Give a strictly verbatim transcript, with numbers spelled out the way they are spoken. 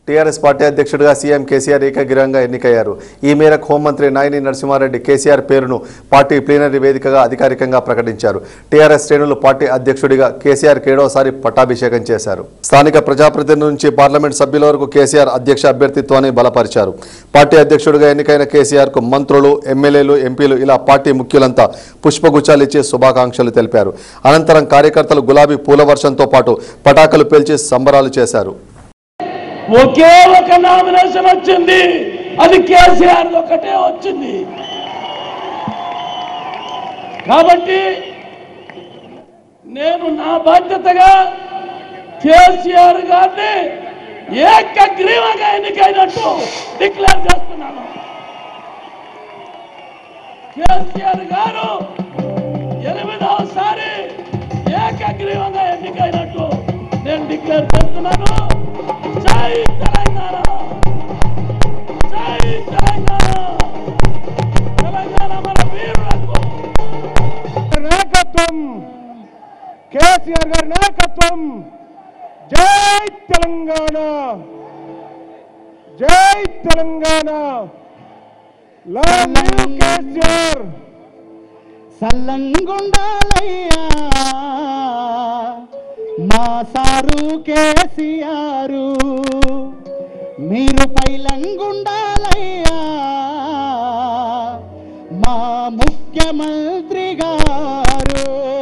TRS party అధ్యక్షుడిగా CM KCR ఏకగ్రీవంగా ఎన్నికయ్యారు. ఈ మేరకు హోంమంత్రి నాయిని నరసింహారెడ్డి కేసీఆర్ పేరును పార్టీ ప్లీనరీ వేదికగా అధికారికంగా ప్రకటించారు. టీఆర్ఎస్ శ్రేణులు పార్టీ అధ్యక్షుడిగా కేసీఆర్కి ఏడవసారి పట్టాభిషేకం చేశారు. స్థానిక ప్రజాప్రతినిధుల నుంచి పార్లమెంట్ సభ్యుల వరకు కేసీఆర్ అధ్యక్ష అభ్యర్థిత్వాన్ని బలపరిచారు. పార్టీ అధ్యక్షుడిగా ఎన్నికైన కేసీఆర్కు మంత్రులు, ఎమ్మెల్యేలు, ఎంపీలు ఇలా పార్టీ ముఖ్యులంతా పుష్పగుచ్చాలు ఇచ్చి శుభాకాంక్షలు తెలిపారు. అనంతరం కార్యకర్తలు గులాబీ పూల వర్షంతో పాటు పటాకులు పేల్చి సంబరాలు చేశారు. ఒకే ఒక నామినేషన్ వచ్చింది, అది కేసీఆర్ ఒకటే వచ్చింది. కాబట్టి నేను నా బాధ్యతగా కేసీఆర్ గారిని ఏకగ్రీవంగా ఎన్నికైనట్టు డిక్లేర్ చేస్తున్నాను. కేసీఆర్ గారు ఎనిమిదవసారి ఏకగ్రీవంగా ఎన్నికైనట్టు నేను డిక్లేర్ చేస్తున్నాను. జై తెలంగాణ, జై తెలంగాణ, తెలంగాణ మన వీరులకు నాయకత్వం, కేసీఆర్ గారి నాయకత్వం. జై తెలంగాణ, జై తెలంగాణ. Love you KCR. సల్లంగుండాలయ్యా మా సారు కేసీఆరు, మీరు పైలంగుండాలయ్యా మా ముఖ్యమంత్రి గారు.